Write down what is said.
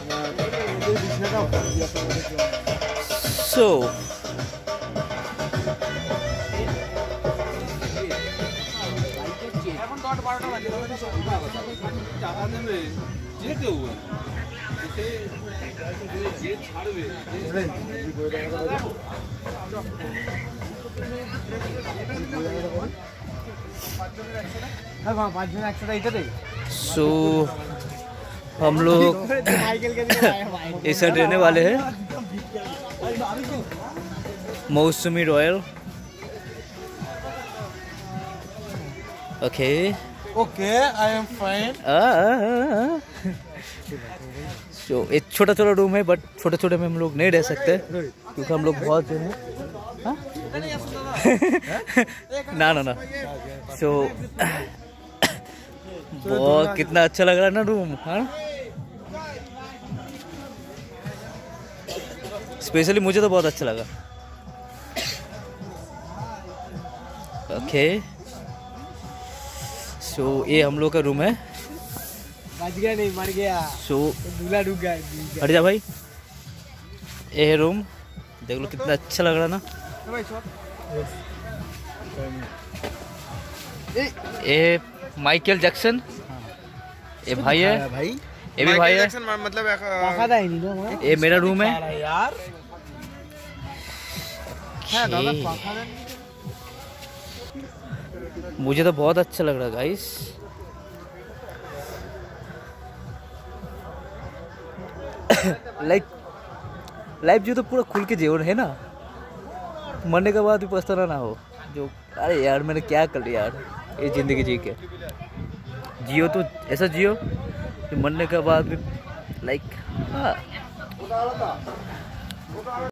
So सो हम लोग इस साइड रहने वाले हैं, Mausami Royal. Okay okay, I am fine. So एक छोटा छोटा रूम है, बट छोटे छोटे में हम लोग नहीं रह सकते क्योंकि हम लोग बहुत जो है ना ना ना। सो बहुत कितना अच्छा लग रहा है ना रूम, हाँ। स्पेशली मुझे तो बहुत अच्छा लगा। ओके सो ये हम लोग का रूम है। बच गया नहीं, मर गया। सो दूल्हा डूब गया। हट जा भाई, ये है रूम। देख लो कितना अच्छा लग रहा है ना। ये माइकल जैक्सन, ये भाई है भाई, ये भी भाई है। मतलब ये मेरा रूम है यार। मुझे तो बहुत अच्छा लग रहा है गाइस। लाइफ जो तो पूरा खुल के जीवन है ना, मरने के बाद भी पछताना ना हो। जो अरे यार मैंने क्या कर लिया यार, ये जिंदगी जी के जियो तो ऐसा जियो कि मरने के बाद भी हाँ।